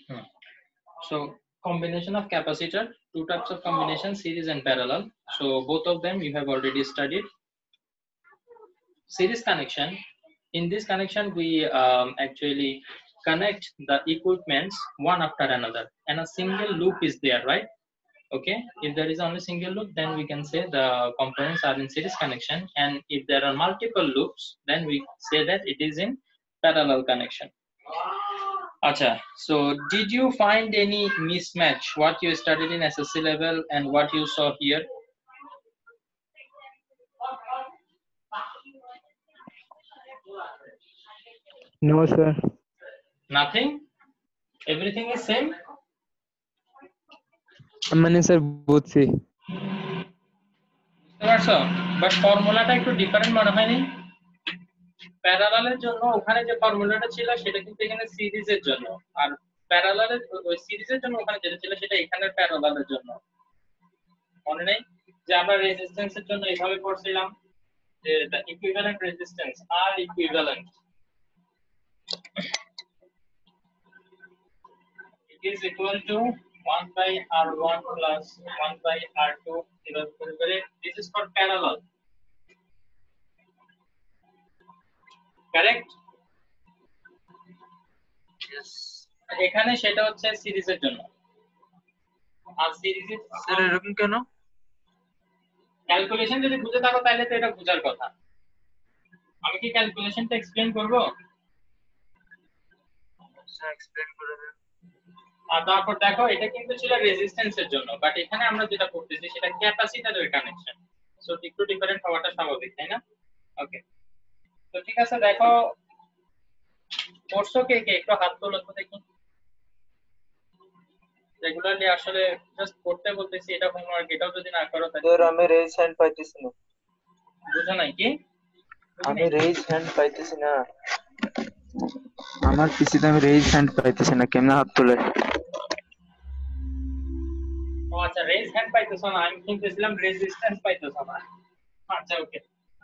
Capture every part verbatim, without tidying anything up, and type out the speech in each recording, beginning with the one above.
Hmm. So combination of capacitor, two types of combination, series and parallel. So both of them you have already studied. Series connection. In this connection, we um, actually connect the equipments one after another, and a single loop is there, right? Okay, if there is only single loop, then we can say the components are in series connection, and if there are multiple loops, then we say that it is in parallel connection. Acha, so did you find any mismatch what you studied in S S C level and what you saw here? No, sir. Nothing? Everything is same? মানে sir বুঝছি বুঝতে পারছো? But ফর্মুলাটা একটু different মনে হয়নি? প্যারালালের জন্য ওখানে যে ফর্মুলাটা ছিল সেটা কিন্তু এখানে সিরিজের জন্য, আর প্যারালালের ওই সিরিজের জন্য ওখানে যেটা ছিল সেটা এখানে প্যারালালের জন্য। মনে নেই যে আমরা রেজিস্ট্যান্সের জন্য এইভাবে পড়ছিলাম যে the equivalent resistance R equivalent it is equal to one by R one plus one by R two divided by this is for parallel, correct? Yes. এখানে সেটা হচ্ছে সিরিজের জন্য, আর সিরিজের স্যার এরকম কেন? ক্যালকুলেশন যদি বুঝে থাকো তাহলে তো এটা বোঝার কথা। আমি কি ক্যালকুলেশনটা এক্সপ্লেইন করব? স্যার এক্সপ্লেইন করে দেন। আর তারপর দেখো এটা কিন্তু ছিল রেজিস্ট্যান্সের জন্য, বাট এখানে আমরা যেটা করতেছি সেটা ক্যাপাসিটরের কানেকশন, সো একটু ডিফারেন্ট হওয়াটা স্বাভাবিক, তাই না? ওকে, তো ঠিক আছে, দেখো কোর্সও কে কে একটু হাত তোলো তো দেখি। রেগুলারলি আসলে জাস্ট করতে বলতেছি, এটা হোমওয়ার্ক, এটাও যদি না করো তাহলে স্যার আমি রেজ হ্যান্ড পাইতেছি না। বুঝো নাই কি? আমি রেজ হ্যান্ড পাইতেছি না, আমার পিসিতে আমি রেজ হ্যান্ড পাইতেছি না, কেমনে হাত তোলে? ও আচ্ছা, রেজ হ্যান্ড পাইতেছো না, আমি শুনতেছিলাম রেজিস্ট্যান্স পাইতেছো না। আচ্ছা ওকে,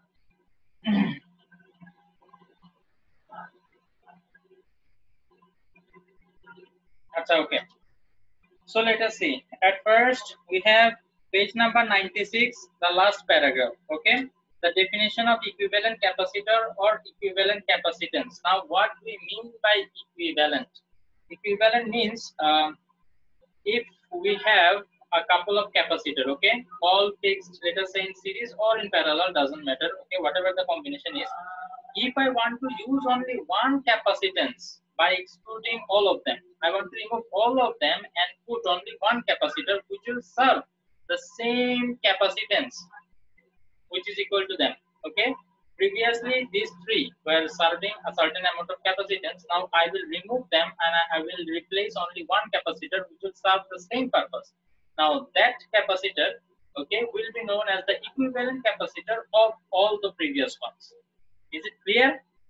আচ্ছা ওকে, so let us see. At first we have page number ninety-six, the last paragraph. Okay, the definition of equivalent capacitor or equivalent capacitance. Now what we mean by equivalent? Equivalent means uh, if we have a couple of capacitor, okay, all fixed, let us say in series or in parallel, doesn't matter, okay, whatever the combination is. If I want to use only one capacitance by excluding all of them, I want to remove all of them and put only one capacitor which will serve the same capacitance which is equal to them. Okay, previously these three were serving a certain amount of capacitance. Now I will remove them and I will replace only one capacitor which will serve the same purpose. Now that capacitor, okay, will be known as the equivalent capacitor of all the previous ones. Is it clear?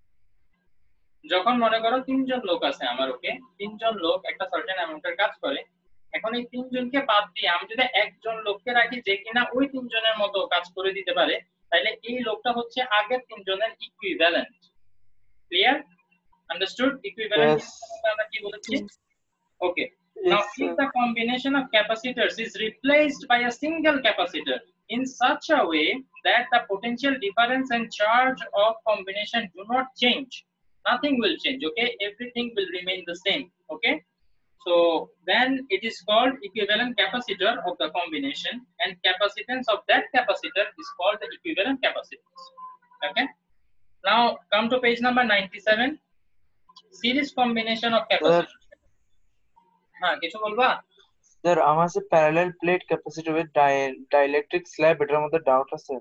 যখন মনে করো তিনজন লোক আছে আমার, ওকে, তিনজন লোক একটা সার্টেন অ্যামাউন্টের কাজ করে, এখন এই তিনজনকে বাদ দিয়ে আমি যদি একজন লোককে রাখি যে কিনা ওই তিনজনের মতো কাজ করে দিতে পারে, তাহলে এই লোকটা হচ্ছে আগের তিনজনের ইকুইভ্যালেন্ট। ক্লিয়ার? আন্ডারস্টুড? ইকুইভ্যালেন্ট আমরা কি বলেছি? ওকে, now if the combination of capacitors is replaced by a single capacitor in such a way that the potential difference and charge of combination do not change, nothing will change, okay, everything will remain the same, okay, so then it is called equivalent capacitor of the combination, and capacitance of that capacitor is called the equivalent capacitance. Okay, now come to page number ninety-seven, series combination of capacitors. হ্যাঁ কিছু বলবা? Sir আমার কাছে parallel plate capacitor with dielectric slab, এটার মধ্যে doubt আছে।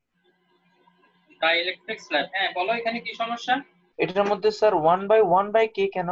Dielectric slab, হ্যাঁ বলো এখানে কি সমস্যা? এটার মধ্যে sir one by one by K কেন?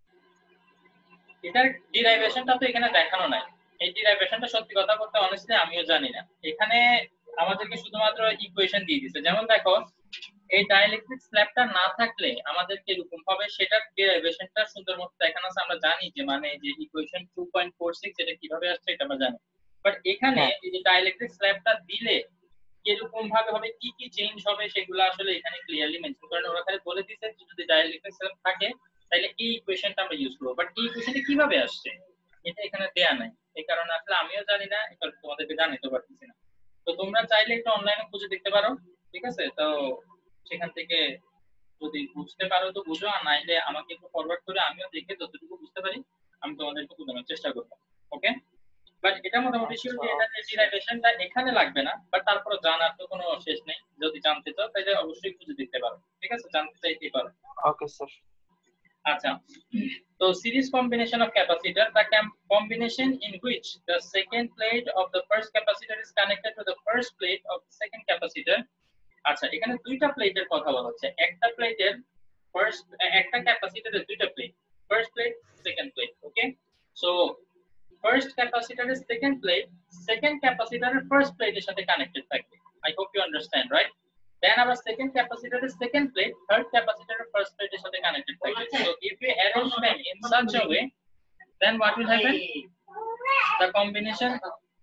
এটার ডিরাইভেশনটা তো এখানে দেখানো নাই, এই ডিরাইভেশনটা সত্যি কথা বলতে অনেস্টলি আমিও জানি না। এখানে আমাদেরকে শুধুমাত্র ইকুয়েশন দিয়ে দিয়েছে, যেমন দেখো এই ডাইইলেকট্রিক স্ল্যাবটা না থাকলে আমাদের কি রকম হবে সেটার ডেরিভেশনটা সুন্দর মতো দেখানো আছে। আমরা জানি যে মানে যে equation two point four six এটা কিভাবে আসছে এটা আমরা জানি, বাট এখানে এই যে ডাইইলেকট্রিক স্ল্যাবটা দিলে কিরকম ভাবে হবে, কি কি চেঞ্জ হবে সেগুলো আসলে এখানে ক্লিয়ারলি মেনশন করেন। ওরা খালি বলে দিয়েছে যে যদি ডাইইলেকট্রিক স্ল্যাব থাকে তাহলে এই ইকুয়েশনটা আমরা ইউজ করব। বাট এই ইকুয়েশনটা কিভাবে আসছে এটা এখানে দেয়া নাই, এই কারণে আসলে আমিও জানি না, এটা তোমাদেরকে জানাতে পারতেছি না। তো তোমরা চাইলে একটু অনলাইনে খুঁজে দেখতে পারো, ঠিক আছে? তো সেখান থেকে যদি বুঝতে পারো তো বুঝো, আর নাইলে আমাকে একটু ফরওয়ার্ড করে আমিও দেখে যতটুকু বুঝতে পারি আমি তোমাদেরকে বোঝানোর চেষ্টা করব। ওকে, বাট এটা মোটামুটি শিওর যে এটা যে ডিরাইভেশনটা এখানে লাগবে না, বাট তারপরে জানার তো কোনো শেষ নেই। যদি জানতে চাও তাহলে অবশ্যই খুঁজে দেখতে পারো, ঠিক আছে? জানতে চাইতেই পারো। Okay sir. আচ্ছা, so series combination of capacitor, the combination in which the second plate of the first capacitor is connected to the first plate of the second capacitor. আচ্ছা, এখানে দুইটা প্লেটের কথা বলা হচ্ছে। একটা প্লেটের ফার্স্ট, একটা ক্যাপাসিটরের দুইটা plate, first plate, second plate. Okay, so first ক্যাপাসিটরের সেকেন্ড প্লেট সেকেন্ড ক্যাপাসিটরের ফার্স্ট প্লেটের সাথে কানেক্টেড থাকবে। I hope you understand, right? Then our second capacitor is second plate, third capacitor first plate is connected. So if we arrange them in such a way, then what will happen? The combination.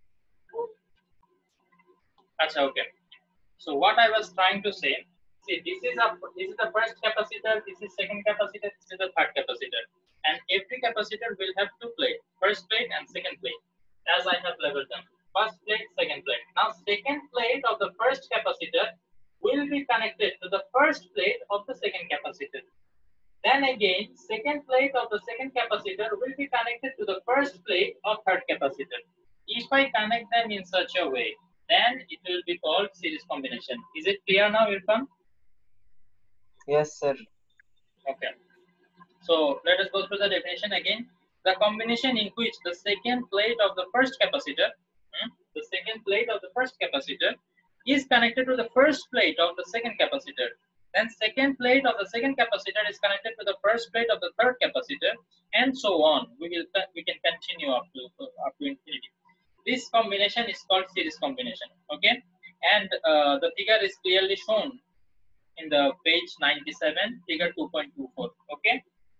Achha, okay. So what I was trying to say, see, this is a this is the first capacitor, this is second capacitor, this is the third capacitor, and every capacitor will have two plates, first plate and second plate, as I have labeled them. First plate, second plate. Now, second plate of the first capacitor will be connected to the first plate of the second capacitor. Then again, second plate of the second capacitor will be connected to the first plate of third capacitor. If I connect them in such a way, then it will be called series combination. Is it clear now, Irfan? Yes, sir. Okay. So let us go through the definition again. The combination in which the second plate of the first capacitor, hmm, the second plate of the first capacitor is connected to the first plate of the second capacitor. Then second plate of the second capacitor is connected to the first plate of the third capacitor, and so on. We will we can continue up to up to infinity. This combination is called series combination. Okay, and uh, the figure is clearly shown in the page ninety-seven, figure two point two four. Okay.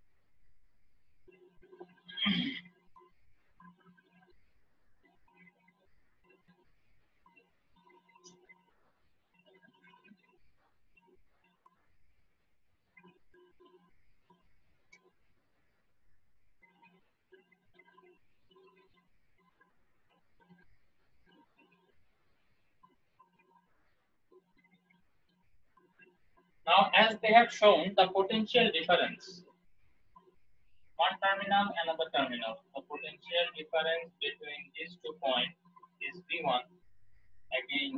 Now, as they have shown the potential difference, one terminal, another terminal, the potential difference between these two points is V one. Again,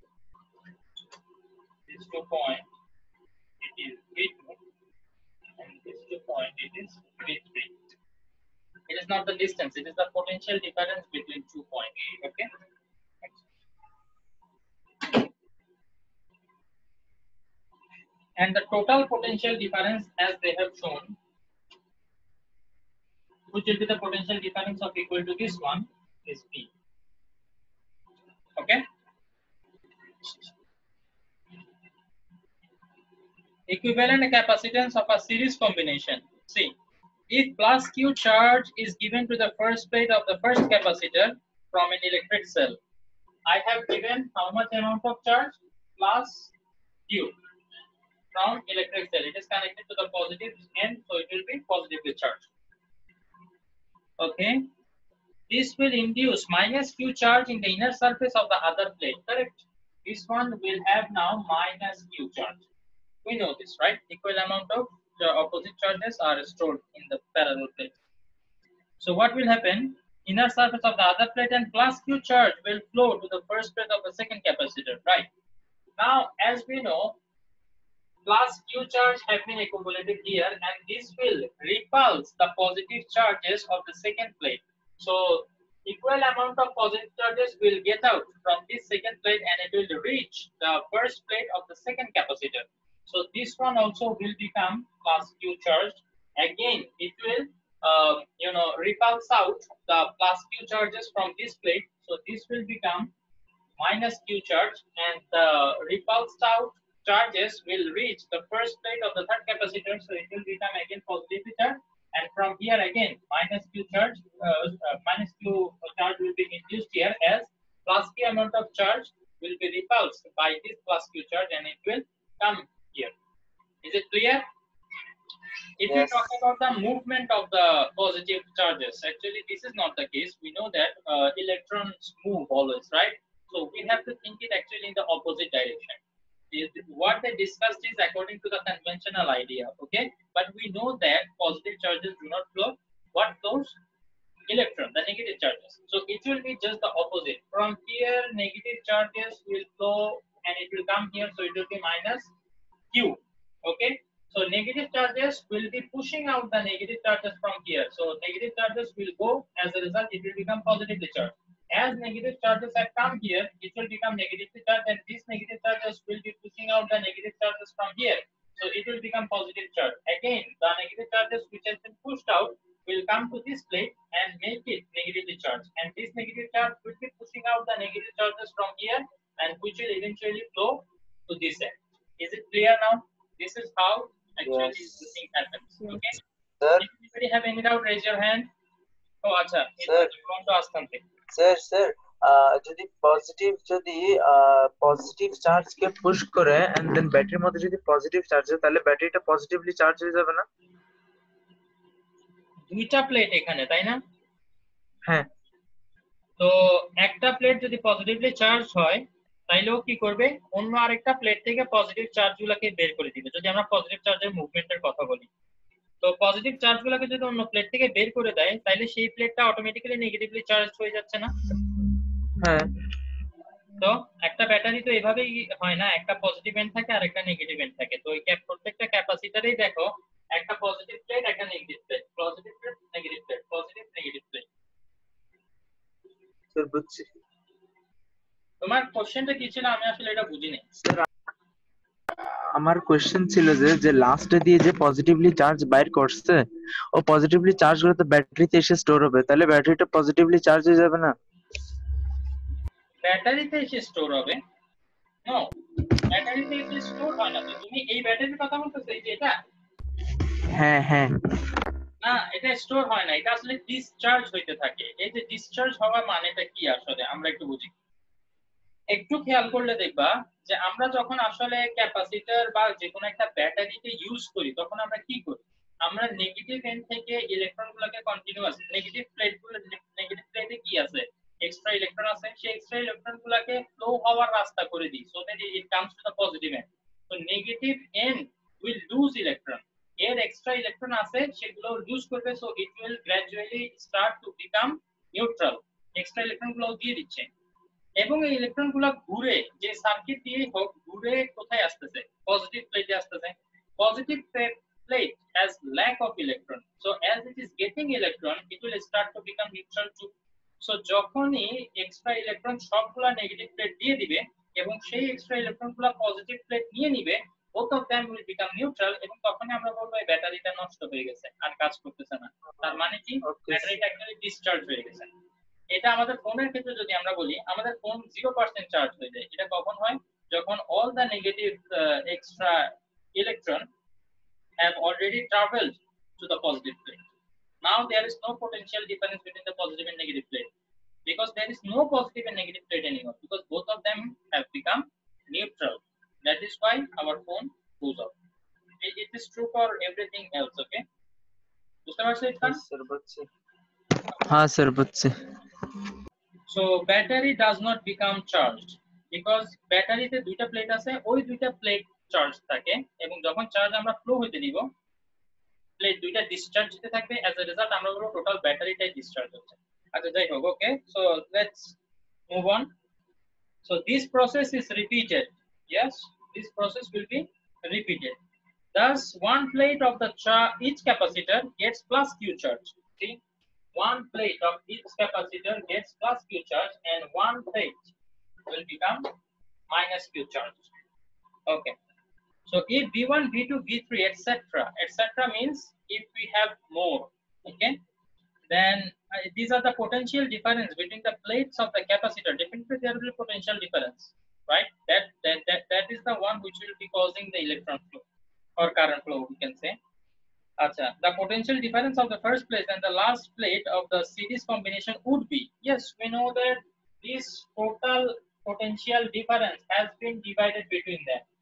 these two points, it is V two, and these two points, it is V three. It is not the distance, it is the potential difference between two points. Okay. And the total potential difference, as they have shown, which will be the potential difference of equal to this one, is P. Okay. Equivalent capacitance of a series combination. See, if plus Q charge is given to the first plate of the first capacitor from an electric cell, I have given how much amount of charge? Plus Q from electric cell. It is connected to the positive end, so it will be positively charged. Okay. This will induce minus Q charge in the inner surface of the other plate. Correct. This one will have now minus Q charge. We know this, right? Equal amount of the opposite charges are stored in the parallel plate. So what will happen? Inner surface of the other plate and plus Q charge will flow to the first plate of the second capacitor, right? Now, as we know, plus Q charge have been accumulated here, and this will repulse the positive charges of the second plate. So equal amount of positive charges will get out from this second plate, and it will reach the first plate of the second capacitor. So this one also will become plus Q charged. Again, it will uh, you know repulse out the plus Q charges from this plate. So this will become minus Q charge, and the repulsed out charges will reach the first plate of the third capacitor. So it will become again positive charge, and from here again minus Q charge, uh, uh, minus Q charge will be induced here, as plus Q amount of charge will be repulsed by this plus Q charge, and it will come here. Is it clear? If Yes. we talk about the movement of the positive charges, actually this is not the case. We know that uh, electrons move always, right? So we have to think it actually in the opposite direction. Is- What they discussed is according to the conventional idea, okay? But we know that positive charges do not flow. What flows? Electron, the negative charges. So it will be just the opposite. From here, negative charges will flow and it will come here, so it will be minus Q. Okay. So negative charges will be pushing out the negative charges from here. So negative charges will go. As a result, it will become positively charged. As negative charges have come here, it will become negatively charged, and these negative charges will be pushing out the negative charges from here. So it will become positive charge. Again, the negative charges which has been pushed out will come to this plate and make it negatively charged. And this negative charge will be pushing out the negative charges from here, and which will eventually flow to this end. Is it clear now? This is how actually Yes. the thing happens. Okay. Sir, If anybody have any doubt, raise your hand. Oh, acha. Sir. You want to ask something? Sir sir যদি positive যদি positive charge কে push করে and then ব্যাটারির মধ্যে যদি positive charge হয় তাহলে ব্যাটারিটা পজিটিভলি চার্জ হয়ে যাবে না? দুইটা প্লেট এখানে, তাই না? হ্যাঁ। তো একটা প্লেট যদি পজিটিভলি চার্জ হয় তাইলেও কি করবে, অন্য আরেকটা প্লেট থেকে পজিটিভ চার্জগুলোকে বের করে দিবে। যদি আমরা পজিটিভ চার্জের মুভমেন্টের কথা বলি, তো পজিটিভ চার্জগুলোকে যদি অন্য প্লেট থেকে বের করে দেয় তাহলে সেই প্লেটটা অটোমেটিক্যালি নেগেটিভলি চার্জ হয়ে যাচ্ছে না? হ্যাঁ। তো একটা ব্যাটারি তো এভাবেই হয় না, একটা পজিটিভ এন্ড থাকে আর একটা নেগেটিভ এন্ড থাকে। তো এই প্রত্যেকটা ক্যাপাসিটরেই দেখো একটা পজিটিভ প্লেট, একটা negative plate, positive plate, negative plate, positive negative plate. Sir বুঝছি। তোমার কোশ্চেনটা কি ছিল? আমি আসলে এটা বুঝিনি। স্যার আমার কোশ্চেন ছিল যে যে লাস্টে দিয়ে যে পজিটিভলি চার্জ বাইর করছে ও পজিটিভলি চার্জ করে তো ব্যাটারিতে এসে স্টোর হবে, তাহলে ব্যাটারিটা পজিটিভলি চার্জ হয়ে যাবে না? ব্যাটারিতে এসে স্টোর হবে? নো, ব্যাটারিতে এসে স্টোর হয় না। তো তুমি এই ব্যাটারির কথা বলতেছো, এই যে এটা? হ্যাঁ হ্যাঁ। না, এটা স্টোর হয় না, এটা আসলে ডিসচার্জ হইতে থাকে। এই যে ডিসচার্জ হওয়া মানেটা কি আসলে আমরা একটু বুঝি। একটু খেয়াল করলে দেখবা যে আমরা যখন আসলে ক্যাপাসিটর বা যে কোনো একটা ব্যাটারিকে ইউজ করি তখন আমরা কি করি, আমরা নেগেটিভ এন্ড থেকে ইলেকট্রনগুলোকে কন্টিনিউয়াস নেগেটিভ প্লেটগুলো, নেগেটিভ প্লেটে কি আছে, এক্সট্রা ইলেকট্রন আছে, সেই এক্সট্রা ইলেকট্রনগুলোকে ফ্লো হওয়ার রাস্তা করে দিই, so that it comes to the positive end. তো negative end will lose electron, এর এক্সট্রা ইলেকট্রন আছে সেগুলো লুজ করবে, so it will gradually start to become neutral. Extra ইলেকট্রনগুলো দিয়ে দিচ্ছে এবং এই ইলেকট্রনগুলো ঘুরে যে সার্কিট দিয়ে হোক ঘুরে কোথায় আসতেছে, পজিটিভ প্লেটে আসতেছে। Positive plate has lack of electron, so as it is getting electron it will start to become neutral too. So যখনই এক্সট্রা ইলেকট্রন সবগুলা নেগেটিভ প্লেট দিয়ে দিবে এবং সেই এক্সট্রা ইলেকট্রনগুলো পজিটিভ প্লেট নিয়ে নিবে, both of them will become neutral, এবং তখনই আমরা বলবো এই ব্যাটারিটা নষ্ট হয়ে গেছে, আর কাজ করতেছে না। তার মানে কি, ব্যাটারিটা অ্যাকচুয়ালি ডিসচার্জ হয়ে গেছে। এটা আমাদের ফোনের ক্ষেত্রে যদি আমরা বলি, আমাদের ফোন জিরো পার্সেন্ট চার্জ হয়ে যায়। এটা কখন হয়? যখন all the negative uh, extra electron have already traveled to the positive plate. Now there is no potential difference between the positive and negative plate, because there is no positive and negative plate anymore, because both of them have become neutral. That is why our phone goes off. It, it is true for everything else. Okay, বুঝতে পারছো Irfan? Sir বুঝছি। হ্যাঁ sir বুঝছি। So battery does not become charged because ব্যাটারিতে দুইটা plate আছে, ওই দুইটা প্লেট চার্জ থাকে, এবং যখন চার্জ আমরা ফ্লো হইতে দিব প্লেট দুইটা ডিসচার্জ হতে থাকবে, অ্যাজ এ রেজাল্ট আমরা বলবো টোটাল ব্যাটারিটাই ডিসচার্জ হচ্ছে। আচ্ছা যাই হোক, okay, so let's move on. So this process is repeated. Yes, this process will be repeated. Thus one plate of the charge, each capacitor gets plus Q charge. See, one plate of each capacitor gets plus Q charge and one plate will become minus Q charge. Okay, so if V one, V two, V three, etc, etc means if we have more, okay, then uh, these are the potential difference between the plates of the capacitor. Definitely there will be potential difference, right? That that that, that is the one which will be causing the electron flow or current flow, we can say. Acha, the potential difference of the first plate and the last plate of the series combination would be, yes, we know that this total potential difference has been divided between them.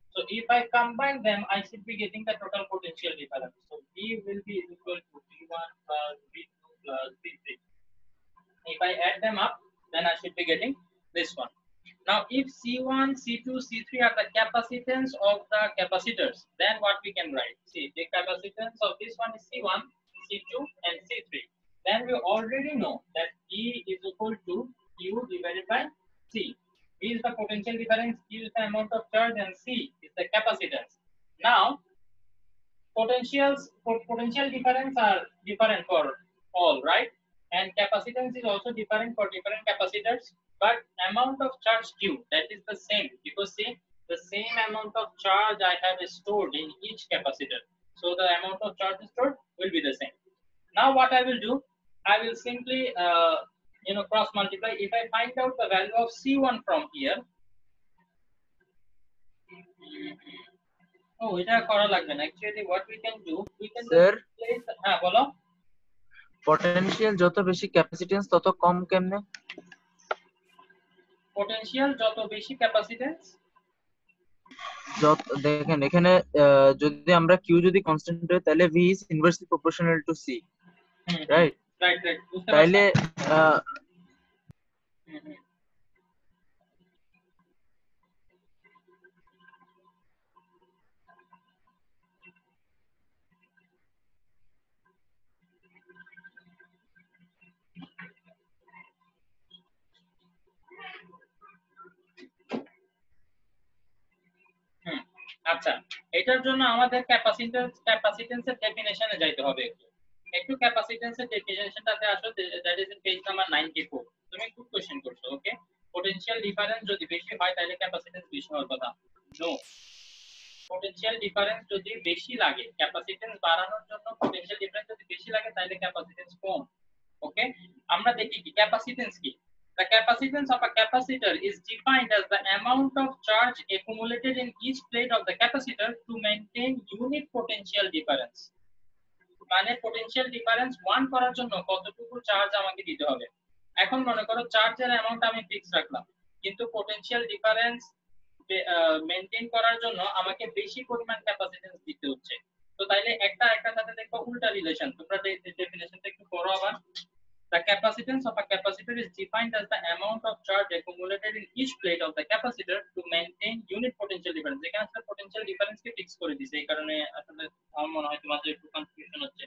So if I combine them, I should be getting the total potential difference. So V will be equal to V one plus V two plus V three. If I add them up, then I should be getting this one. Now, if C one, C two, C three are the capacitance of the capacitors, then what we can write? See, the capacitance of this one is C one, C two, and C three. Then we already know that E is equal to Q divided by C. V is the potential difference, Q is the amount of charge, and C is the capacitance. Now, potentials for potential difference are different for all, right? And capacitance is also different for different capacitors, but amount of charge Q, that is the same, because see, the same amount of charge I have stored in each capacitor, so the amount of charge stored will be the same. Now what I will do, I will simply uh, you know cross multiply. If I find out the value of C one from here, oh, এটা করা লাগবে না। Actually what we can do, we can Sir? just place, হ্যাঁ বলো। Potential যত বেশি capacitance তত কম কেমনে? পোটেনশিয়াল যত বেশি ক্যাপাসিটেন্স, যত দেখেন এখানে আহ, যদি আমরা কিউ যদি কনস্ট্যান্ট হয় তাহলে V is inversely proportional to C, right? Right right বুঝতে তাইলে পারছি। আহ, হুম, হুম। হুম, আচ্ছা, এটার জন্য আমাদের ক্যাপাসিটেন্স ক্যাপাসিটেন্সের ডেফিনিশনে যাইতে হবে একটু একটু ক্যাপাসিটেন্সের ডেফিনিশনটাতে আসো, that is in page number ninety four. তুমি খুব কোশ্চেন করছো, ওকে? পোটেনশিয়াল ডিফারেন্স যদি বেশি হয় তাহলে ক্যাপাসিটেন্স বেশি হওয়ার কথা। নো, পোটেনশিয়াল ডিফারেন্স যদি বেশি লাগে, ক্যাপাসিটেন্স বাড়ানোর জন্য পোটেনশিয়াল ডিফারেন্স যদি বেশি লাগে তাহলে ক্যাপাসিটেন্স কম। ওকে, আমরা দেখি কি ক্যাপাসিটেন্স কি। The capacitance of a capacitor is defined as the amount of charge accumulated in each plate of the capacitor to maintain unit potential difference. মানে পোটেনশিয়াল ডিফারেন্স ওয়ান করার জন্য কতটুকু চার্জ আমাকে দিতে হবে। এখন মনে করো চার্জের অ্যামাউন্ট আমি ফিক্স রাখলাম, কিন্তু পোটেনশিয়াল ডিফারেন্স মেইনটেইন করার জন্য আমাকে বেশি পরিমাণ ক্যাপাসিটেন্স দিতে হচ্ছে। তো তাইলে একটা একটা সাথে দেখো উল্টা রিলেশন। তোমরা ডেফিনিশনটা একটু পড়ো আবার। The capacitance of a capacitor is defined as the amount of charge accumulated in each plate of the capacitor to maintain unit potential difference. এখানে আসলে potential difference কে ফিক্স করে দিয়েছে, এই কারণে আসলে আমার মনে হয় তোমাদের একটু কনফিউশন হচ্ছে।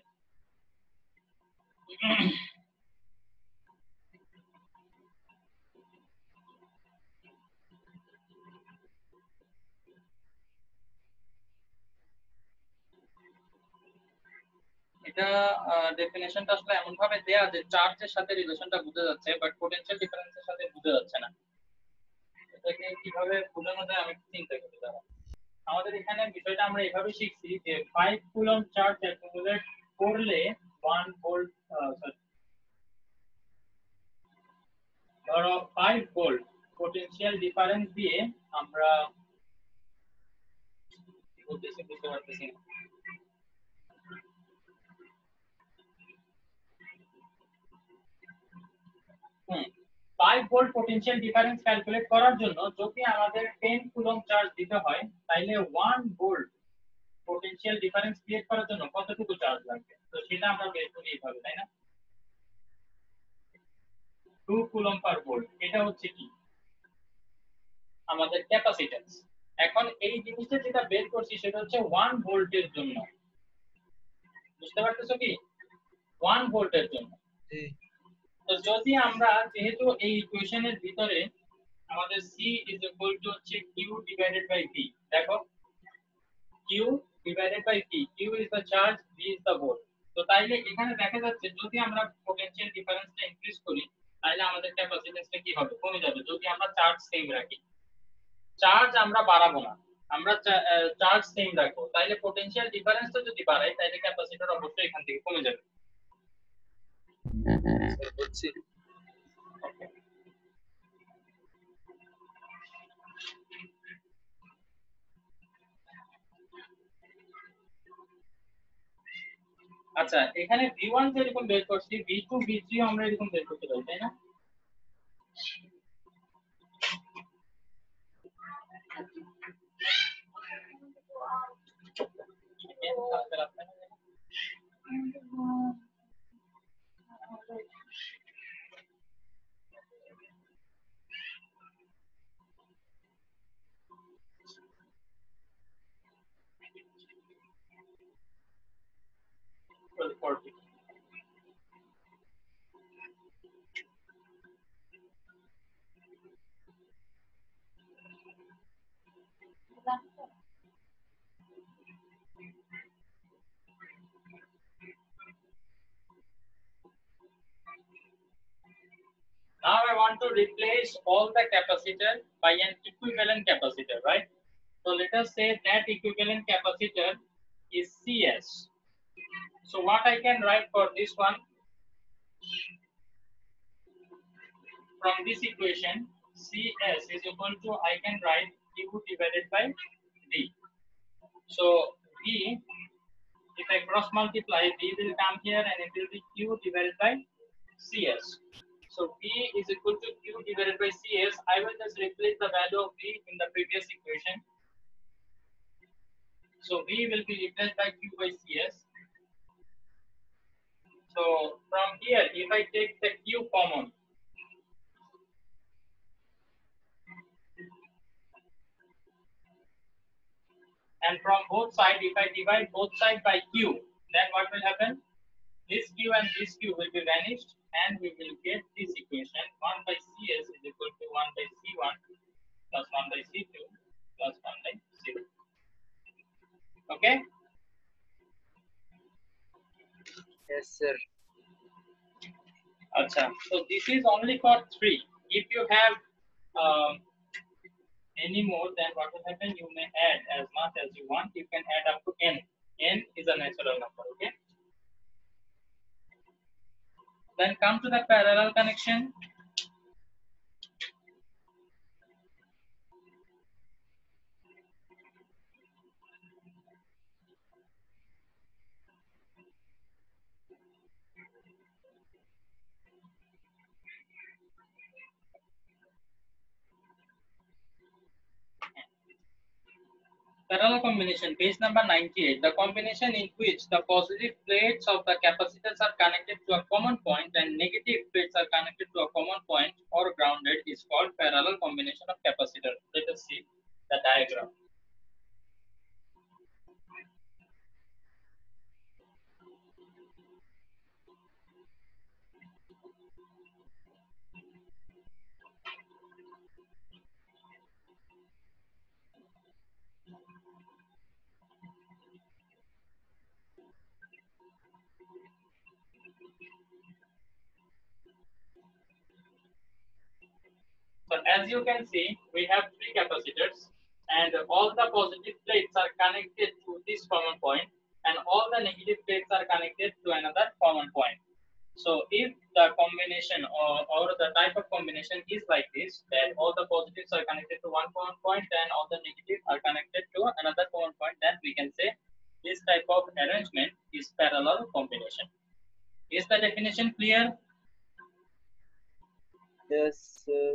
এটা ডেফিনিশনটা আসলে এমন ভাবে দেয়া যে চার্জের সাথে রিলেশনটা বোঝা যাচ্ছে, বাট পোটেনশিয়াল ডিফারেন্সের সাথে বোঝা যাচ্ছে না। এটাকে কিভাবে বোঝানো যায় আমি চিন্তা করতে যাব। আমাদের এখানে বিষয়টা আমরা এভাবে শিখছি যে ফাইভ কুলম চার্জ অ্যাকুমুলেট করলে ওয়ান ভোল্ট, সরি ধরো ফাইভ ভোল্ট পোটেনশিয়াল ডিফারেন্স দিয়ে আমরা কি বলতেছি বুঝতে পারতেছি না। Hmm, five volt potential difference calculate করার জন্য যদি আমাদের টেন কুলম চার্জ দিতে হয়, তাহলে one volt potential difference create করার জন্য কতটুকু চার্জ লাগবে, তো সেটা আমরা বের করি এইভাবে, তাই না? টু কুলম পার ভোল্ট, এটা হচ্ছে কি আমাদের ক্যাপাসিট্যান্স। এখন এই জিনিসটা যেটা বের করছি সেটা হচ্ছে ওয়ান ভোল্টের জন্য, বুঝতে পারতেছো কি? ওয়ান ভোল্টের জন্য। তো যদি আমরা যেহেতু এই ইকুয়েশনের ভিতরে আমাদের C is equal to হচ্ছে Q divided by V, দেখো Q divided by V, Q is the charge, V is the volt। তো তাইলে এখানে দেখা যাচ্ছে যদি আমরা পোটেনশিয়াল ডিফারেন্সটা ইনক্রিজ করি তাহলে আমাদের ক্যাপাসিট্যান্সটা কি হবে, কমে যাবে। যদি আমরা চার্জ সেম রাখি, চার্জ আমরা বাড়াবো না, আমরা চার্জ সেম রাখবো, তাইলে পোটেনশিয়াল ডিফারেন্সটা যদি বাড়াই তাহলে ক্যাপাসিটর অবশ্যই এখান থেকে কমে যাবে। বুঝছি। আচ্ছা, এখানে ভি ওয়ান যেরকম বের করছি, ভি টু ভি থ্রি আমরা এরকম বের করতে পারি, তাই না? twelve forty. Now I want to replace all the capacitor by an equivalent capacitor, right? So let us say that equivalent capacitor is C S. So what I can write for this one, from this equation, C S is equal to, I can write Q divided by D. So V, if I cross multiply, V will come here and it will be Q divided by C S. So V is equal to Q divided by C S. I will just replace the value of V in the previous equation. So V will be replaced by Q by C S. So from here, if I take the Q common, and from both sides, if I divide both sides by Q, then what will happen? This Q and this Q will be vanished, and we will get this equation: one by C S is equal to one by C one plus one by C two plus one by C two. Okay? Yes, sir. Acha. So this is only for three. If you have um, any more, then what will happen? You may add as much as you want. You can add up to n. N is a natural number. Okay. Then come to the parallel connection. Parallel combination, page number ninety-eight. The combination in which the positive plates of the capacitors are connected to a common point and negative plates are connected to a common point or grounded is called parallel combination of capacitors. Let us see the diagram. So as you can see, we have three capacitors and all the positive plates are connected to this common point and all the negative plates are connected to another common point. So if the combination or, or the type of combination is like this, that all the positives are connected to one common point and all the negatives are connected to another common point, then we can say this type of arrangement is parallel combination. Is the definition clear? Yes, sir.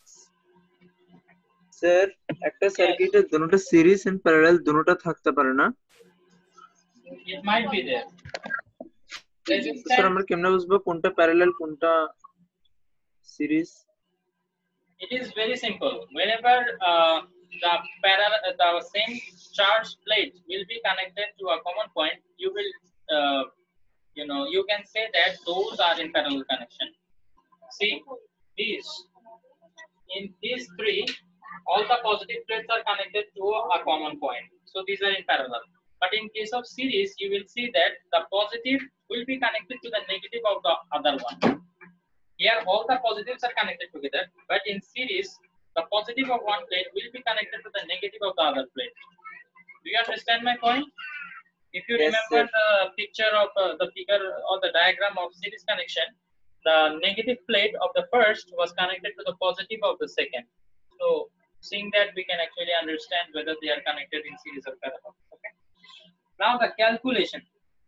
Sir একটা সার্কিটের দুটোটা series and parallel দুটোটা থাকতে পারে না? It might be there. Sir আমরা কেমনে বুঝবো কোনটা প্যারালাল কোনটা series? It is very simple. Whenever uh, the parallel, the same charge plate will be connected to a common point, you will, uh, you know, you can say that those are in parallel connection. See, these, in these three, all the positive plates are connected to a common point. So these are in parallel. But in case of series, you will see that the positive will be connected to the negative of the other one. Here, all the positives are connected together, but in series, the positive of one plate will be connected to the negative of the other plate. Do you understand my point? If you Yes, remember sir. the picture of uh, the figure or the diagram of series connection, the negative plate of the first was connected to the positive of the second. So, seeing that, we can actually understand whether they are connected in series or parallel. Okay. Now, the calculation.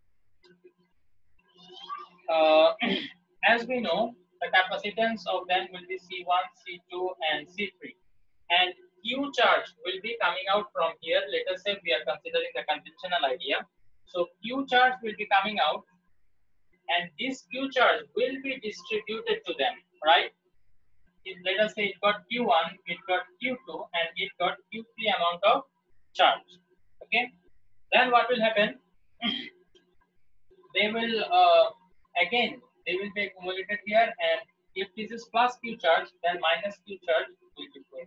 Uh, as we know, the capacitance of them will be C one, C two, and C three. And q charge will be coming out from here. Let us say we are considering the conventional idea. So q charge will be coming out, and this q charge will be distributed to them, right? It, let us say it got q one, it got q two, and it got q three amount of charge. Okay, then what will happen? They will uh, again they will be accumulated here, and if this is plus q charge, then minus q charge will be going.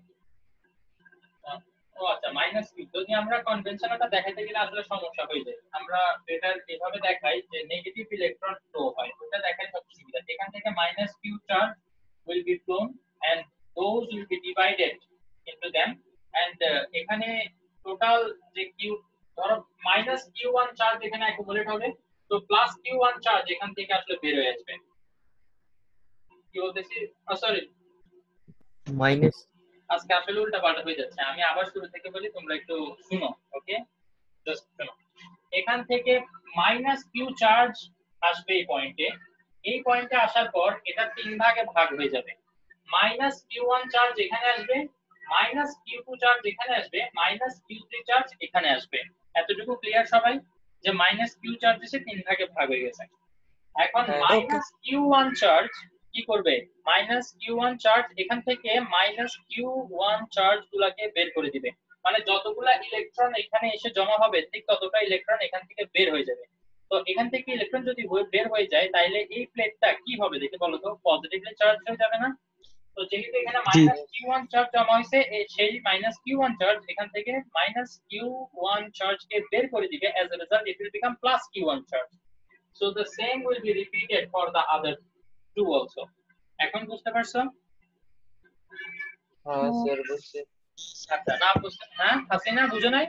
ও আচ্ছা, minus q যদি আমরা কনভেনশনটা দেখাইতে গেলে আসলে সমস্যা হয়ে যায়। আমরা এটা এভাবে দেখাই যে নেগেটিভ ইলেকট্রন ফ্লো হয়, ওটা দেখাই সবচেয়ে সুবিধা। এখান থেকে minus q charge will be flown and those will be divided into them, and uh, এখানে টোটাল যে q ধরো মাইনাস q one চার্জ এখানে অ্যাকুমুলেট হবে, তো প্লাস q one চার্জ এখান থেকে আসলে বের হয়ে আসবে। কি বলতেছি, সরি মাইনাস, আজকে আসলে উল্টা পাল্টা হয়ে যাচ্ছে। আমি আবার শুরু থেকে বলি, তোমরা একটু শুনো। ওকে, জাস্ট শুনো। এখান থেকে মাইনাস কিউ চার্জ আসবে এই পয়েন্টে, এই পয়েন্টে আসার পর এটা তিন ভাগে ভাগ হয়ে যাবে। মাইনাস কিউ ওয়ান চার্জ এখানে আসবে, মাইনাস কিউ টু চার্জ এখানে আসবে, মাইনাস কিউ থ্রি চার্জ এখানে আসবে। এতটুকু ক্লিয়ার সবাই, যে মাইনাস কিউ চার্জ এসে তিন ভাগে ভাগ হয়ে গেছে। এখন মাইনাস কিউ ওয়ান চার্জ কি করবে? মাইনাস কিউ ওয়ান চার্জ এখান থেকে মাইনাস কিউ ওয়ান চার্জ গুলাকে বের করে দিবে, মানে যতগুলা ইলেকট্রন এখানে এসে জমা হবে ঠিক ততটা ইলেকট্রন এখান থেকে বের হয়ে যাবে। তো এখান থেকে ইলেকট্রন যদি বের হয়ে যায়, তাহলে এই প্লেটটা কি হবে দেখে বলো তো? পজিটিভলি চার্জ হয়ে যাবে না? তো যেহেতু এখানে মাইনাস কিউ ওয়ান চার্জ জমা হয়েছে, সেই মাইনাস কিউ ওয়ান চার্জ এখান থেকে মাইনাস কিউ ওয়ান চার্জ কে বের করে দিবে। as a result it will become plus Q one charge. So the same will be repeated for the other two also. এখন বুঝতে পারছো? হ্যাঁ স্যার বুঝছি। আচ্ছা, না বুঝতে, হ্যাঁ হাসিনা বুঝো নাই?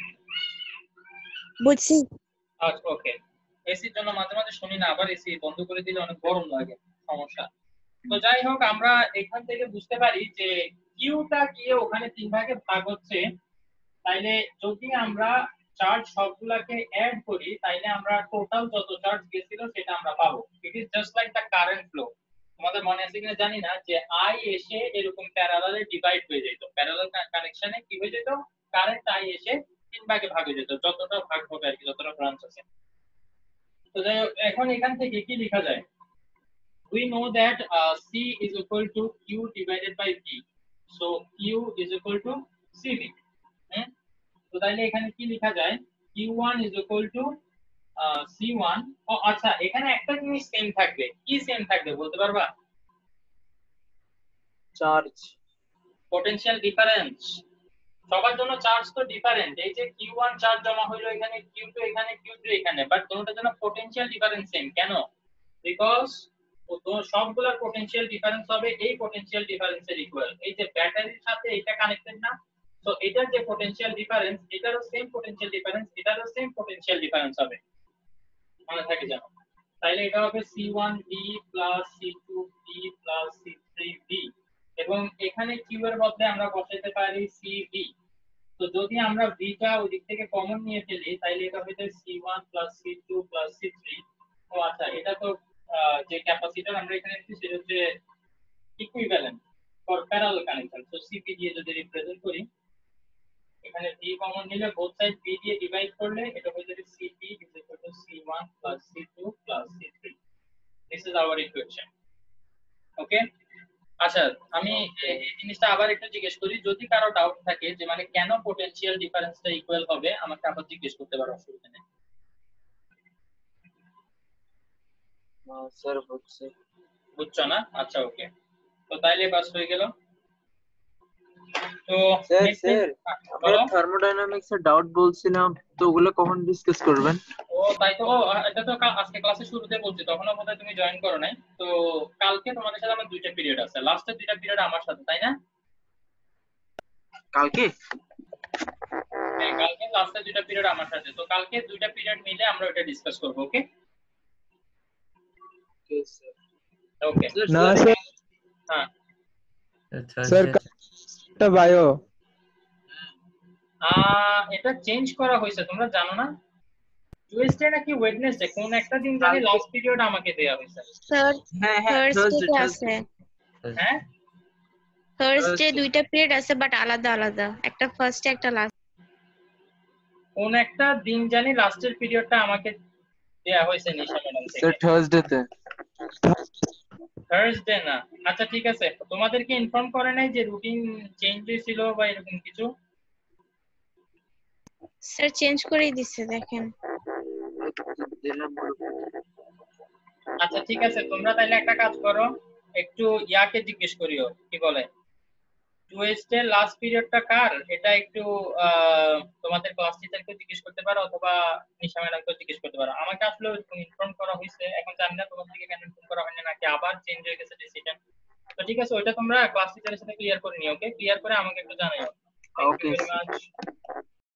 বুঝছি। আচ্ছা ওকে। এসির জন্য মাঝে মাঝে শুনি না, আবার এসি বন্ধ করে দিলে অনেক গরম লাগে, সমস্যা। তো যাই হোক, আমরা এখান থেকে বুঝতে পারি যে কিউটা গিয়ে ওখানে তিন ভাগে ভাগ হচ্ছে, তাইলে যদি আমরা চার্জ সবগুলাকে অ্যাড করি, তাইলে আমরা টোটাল যত চার্জ গেছিল সেটা আমরা পাবো। It is just like the current flow. তোমাদের মনে আছে কিনা জানি না, যে আই এসে এরকম প্যারালালে ডিভাইড হয়ে যেত, প্যারালাল কানেকশনে কি হয়ে যেত, কারেন্ট আই এসে তিন ভাগে ভাগ হয়ে যেত, যতটা ভাগ হবে আর কি, যতটা ব্রাঞ্চ আছে। তো যাই হোক, এখন এখান থেকে কি লেখা যায়? we know that uh, C is equal to Q divided by V, so Q is equal to C V. hmm? তো তাহলে এখানে কি লেখা যায়? Q one is equal to uh, C one. ও আচ্ছা, এখানে একটা জিনিস সেম থাকবে। কি সেম থাকবে বলতে পারবা? Charge, potential difference. সবার জন্য চার্জ তো ডিফারেন্ট। এই যে কিউ ওয়ান চার্জ জমা হইলো এখানে, কিউ টু এখানে, কিউ থ্রি এখানে, বাট দুটোর জন্য পটেনশিয়াল ডিফারেন্স সেম। কেন? বিকজ তো সবগুলোর পটেনশিয়াল ডিফারেন্স হবে এই পটেনশিয়াল ডিফারেন্সের ইকুয়াল। এই যে ব্যাটারির সাথে এটা কানেক্টেড না, তো এটার যে পটেনশিয়াল ডিফারেন্স, এটারও সেম পটেনশিয়াল ডিফারেন্স, এটারও সেম পটেনশিয়াল ডিফারেন্স হবে, মনে থাকে জানো? তাহলে এটা হবে C one V plus C two V plus C three V, এবং এখানে কিউ এর বদলে আমরা বসাতে পারি সি ভি। তো যদি আমরা ভিটা ওই দিক থেকে কমন নিয়ে ফেলি, তাহলে এটা হয়ে যায় C one plus C two plus C three. ও আচ্ছা, এটা তো যে ক্যাপাসিটর আমরা এখানে নিচ্ছি সেটা হচ্ছে equivalent for parallel connection. So CP দিয়ে যদি রিপ্রেজেন্ট করি, এখানে ভি কমন নিলে বোথ সাইড ভি দিয়ে ডিভাইড করলে এটা হয়ে যাবে CP is equal to C one plus C two plus C three. This is our equation. Okay, আচ্ছা আমি এই জিনিসটা আবার একটু জিজ্ঞেস করি, যদি কারো ডাউট থাকে যে মানে কেন পটেনশিয়াল ডিফারেন্সটা ইকুয়াল হবে, আমাকে আবার জিজ্ঞেস করতে পারো, অসুবিধা নেই। স্যার বুঝছি। বুঝছো না? আচ্ছা ওকে, তো তাইলে বাস হয়ে গেল। তো স্যার next স্যার thing- আমরা বলো। থার্মোডাইনামিক্স এর ডাউট বলছিলাম, তো ওগুলো কখন ডিসকাস করবেন? ও তাই তো, ও, এটা তো কা- আজকে ক্লাসে শুরুতে বলছি, তখনও বোধহয় তুমি জয়েন করো নাই। তো কালকে তোমাদের সাথে আমার দুইটা পিরিয়ড আছে, লাস্টের দুইটা পিরিয়ড আমার সাথে, তাই না? কালকে? হ্যাঁ, কালকে লাস্টের দুইটা পিরিয়ড আমার সাথে। তো কালকে দুইটা পিরিয়ড মিলে আমরা ওটা ডিসকাস করব। ওকে ওকে না স্যার, হ্যাঁ স্যার এটা বায়ো। আহ এটা চেঞ্জ করা হয়েছে, তোমরা জানো না? টুয়েসডে নাকি ওয়েডনেসডে কোন একটা দিন জানি লাস্ট পিরিয়ড আমাকে দেয়া হয়েছে। স্যার হ্যাঁ হ্যাঁ থার্সডে থার্সডে আছে। হ্যাঁ থার্সডে দুইটা পিরিয়ড আছে বাট আলাদা আলাদা, একটা ফার্স্ট একটা লাস্ট। কোন একটা দিন জানি লাস্টের পিরিয়ডটা আমাকে দেয়া হয়েছে নিশা ম্যাডাম থেকে। স্যার থার্সডে তে থার্সডে না, আচ্ছা ঠিক আছে। তোমাদেরকে ইনফর্ম করে নাই যে রুটিন চেঞ্জ হয়েছিল বা এরকম কিছু? স্যার চেঞ্জ করেই দিছে দেখেন। আচ্ছা ঠিক আছে, তোমরা তাইলে একটা কাজ করো, একটু ইয়াকে জিজ্ঞেস করিও কি বলে টুয়েসডে লাস্ট পিরিয়ডটা কার, এটা একটু আহ, তোমাদের ক্লাস টিচারকে জিজ্ঞেস করতে পারো অথবা নিশা ম্যাডামকে জিজ্ঞেস করতে পারো। আমাকে আসলে ইনফর্ম করা হয়েছে, এখন জানি না তোমার থেকে কেন ইনফর্ম করা হয়নি নাকি আবার চেঞ্জ হয়ে গেছে ডিসিশন। তো ঠিক আছে, ওইটা তোমরা ক্লাস টিচারের সাথে ক্লিয়ার করে নিও। ওকে, ক্লিয়ার করে আমাকে একটু জানাও। Thank you very much.